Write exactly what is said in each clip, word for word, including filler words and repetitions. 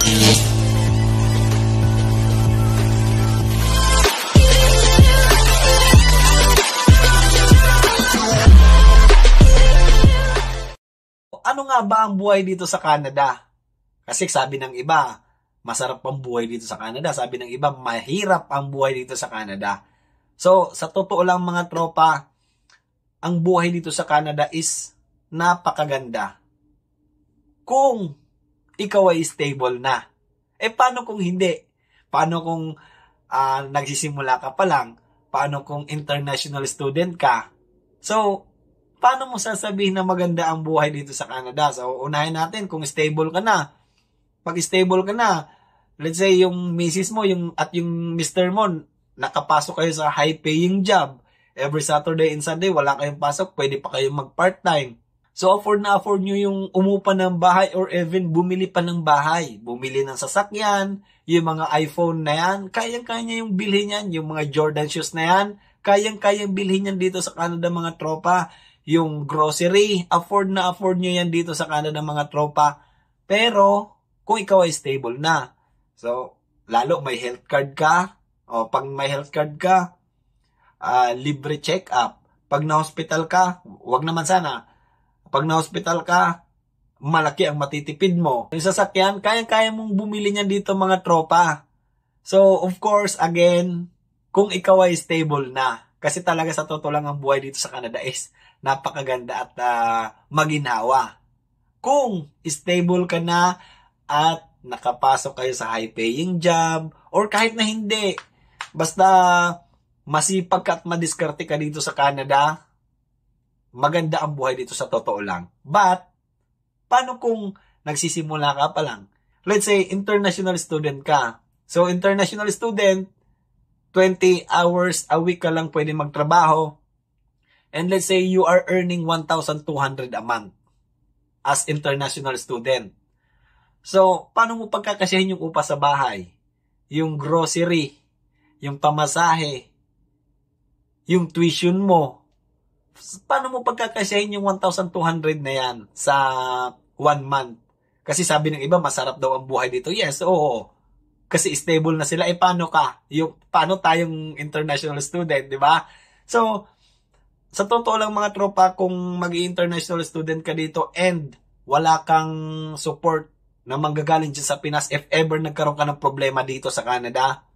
Ano nga ba ang buhay dito sa Canada? Kasi sabi ng iba, masarap ang buhay dito sa Canada. Sabi ng iba, mahirap ang buhay dito sa Canada. So, sa totoo lang mga tropa, ang buhay dito sa Canada is napakaganda. Kung ikaw ay stable na. Eh, paano kung hindi? Paano kung uh, nagsisimula ka pa lang? Paano kung international student ka? So, paano mo sasabihin na maganda ang buhay dito sa Canada? So, unahin natin kung stable ka na. Pag stable ka na, let's say yung misis mo yung, at yung mister mo, nakapasok kayo sa high-paying job. Every Saturday and Sunday, wala kayong pasok, pwede pa kayong mag-part-time. So, afford na afford nyo yung umupa ng bahay or even bumili pa ng bahay. Bumili ng sasakyan, yung mga iPhone na yan, kayang-kaya yung bilhin yan. Yung mga Jordan shoes na yan, kayang-kayang bilhin yan dito sa Canada mga tropa. Yung grocery, afford na afford nyo yan dito sa Canada mga tropa. Pero, kung ikaw ay stable na. So, lalo may health card ka. O, pag may health card ka, uh, libre check-up. Pag na-hospital ka, wag naman sana. Pag na-hospital ka, malaki ang matitipid mo. Yung sasakyan, kaya-kaya mong bumili niyan dito mga tropa. So, of course, again, kung ikaw ay stable na. Kasi talaga sa totoo lang ang buhay dito sa Canada is napakaganda at uh, maginhawa. Kung stable ka na at nakapasok kayo sa high-paying job or kahit na hindi, basta masipag ka at madiskarte ka dito sa Canada, maganda ang buhay dito sa totoo lang. But, paano kung nagsisimula ka pa lang? Let's say, international student ka. So, international student, twenty hours a week ka lang pwede magtrabaho. And let's say you are earning one thousand two hundred a month as international student. So, paano mo pagkakasyahin yung upa sa bahay? Yung grocery, yung pamasahe, yung tuition mo. Paano mo pagkakasyahin yung one thousand two hundred na yan sa one month? Kasi sabi ng iba, masarap daw ang buhay dito. Yes, oo. Kasi stable na sila. Eh, paano ka? Yung, paano tayong international student, di ba? So, sa totoo lang mga tropa, kung mag-international student ka dito and wala kang support na manggagaling dyan sa Pinas, if ever nagkaroon ka ng problema dito sa Canada,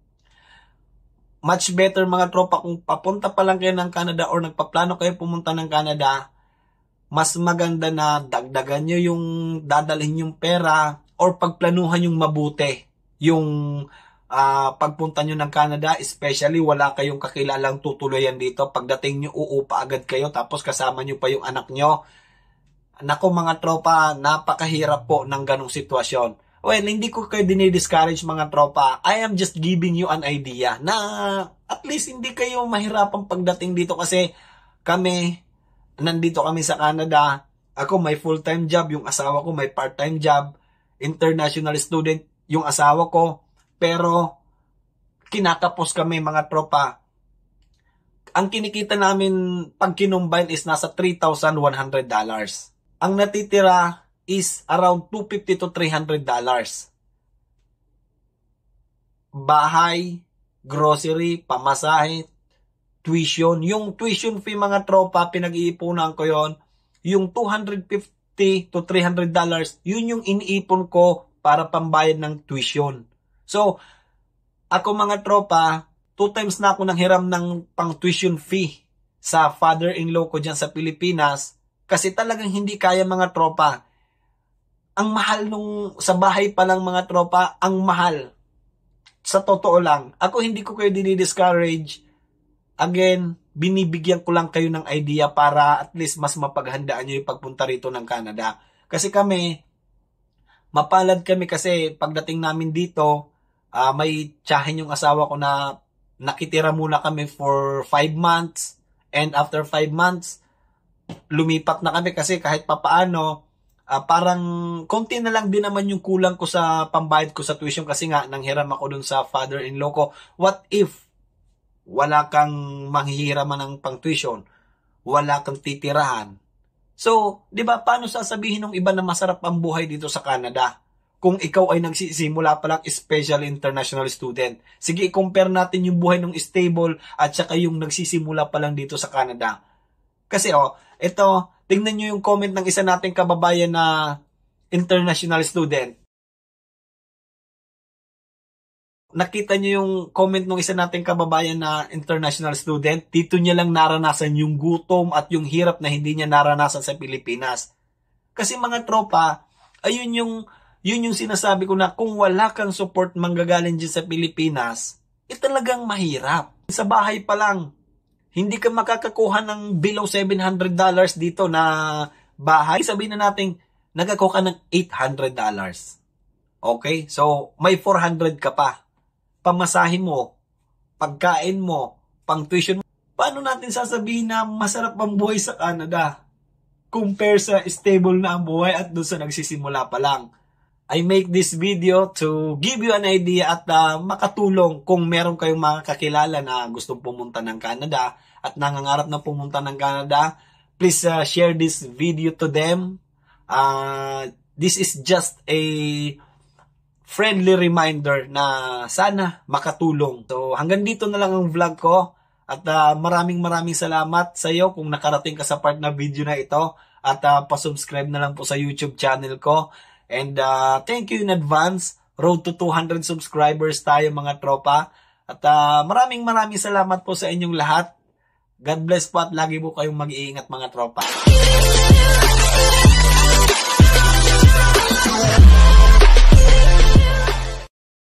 much better mga tropa kung papunta pa lang kayo ng Canada or nagpaplano kayo pumunta ng Canada, mas maganda na dagdagan nyo yung dadalhin yung pera or pagplanuhan yung mabuti. Yung uh, pagpunta nyo ng Canada, especially wala kayong kakilalang tutuluyan dito. Pagdating nyo, uupa agad kayo tapos kasama nyo pa yung anak nyo. Nako mga tropa, napakahirap po ng ganong sitwasyon. Well, hindi ko kayo dinidiscourage mga tropa. I am just giving you an idea na at least hindi kayo mahirapang pagdating dito kasi kami, nandito kami sa Canada. Ako may full-time job, yung asawa ko may part-time job. International student yung asawa ko. Pero kinakapos kami mga tropa. Ang kinikita namin pag kinumbine is nasa three thousand one hundred dollars. Ang natitira is around two hundred fifty to three hundred dollars. Bahay, grocery, pamasahe, tuition. Yung tuition fee mga tropa, pinag-iipunan ko yon. Yung two hundred fifty to three hundred dollars, yun yung iniipon ko para pambayad ng tuition. So, ako mga tropa, two times na ako nanghiram ng pang tuition fee sa father-in-law ko dyan sa Pilipinas kasi talagang hindi kaya mga tropa. Ang mahal nung sa bahay pa lang mga tropa, ang mahal. Sa totoo lang, ako hindi ko kayo dinidiscourage. Again, binibigyan ko lang kayo ng idea para at least mas mapaghandaan nyo yung pagpunta rito ng Canada. Kasi kami, mapalad kami kasi pagdating namin dito, uh, may tiyahin yung asawa ko na nakitira muna kami for five months. And after five months, lumipat na kami kasi kahit papaano, uh, parang konti na lang din naman yung kulang ko sa pambayad ko sa tuition kasi nga nanghiram ako dun sa father-in-law ko. What if wala kang manghihiraman ng pang tuition? Wala kang titirahan? So, di ba, paano sasabihin ng iba na masarap ang buhay dito sa Canada? kung ikaw ay nagsisimula pa lang special international student. Sige, i-compare natin yung buhay ng stable at saka yung nagsisimula pa lang dito sa Canada. Kasi oh, ito, tingnan nyo yung comment ng isa nating kababayan na international student. Nakita nyo yung comment ng isa nating kababayan na international student? Dito niya lang naranasan yung gutom at yung hirap na hindi niya naranasan sa Pilipinas. Kasi mga tropa, ayun yung, yun yung sinasabi ko na kung wala kang support manggagaling dyan sa Pilipinas, eh talagang mahirap. Sa bahay pa lang, hindi ka makakakuha ng below seven hundred dollars dito na bahay. Sabihin na natin, nagkakuha ka ng eight hundred dollars. Okay? So, may four hundred ka pa. Pamasahin mo, pagkain mo, pang tuition mo. Paano natin sasabihin na masarap ang buhay sa Canada compare sa stable na ang buhay at doon sa nagsisimula pa lang? I make this video to give you an idea at uh, makatulong kung meron kayong mga kakilala na gustong pumunta ng Canada at nangangarap na pumunta ng Canada. Please uh, share this video to them. Uh, this is just a friendly reminder na sana makatulong. So hanggang dito na lang ang vlog ko at uh, maraming maraming salamat sa iyo kung nakarating ka sa part na video na ito at uh, pa-subscribe na lang po sa YouTube channel ko. And uh, thank you in advance. Road to two hundred subscribers tayo mga tropa. At uh, maraming maraming salamat po sa inyong lahat. God bless po at lagi po kayong mag-iingat mga tropa.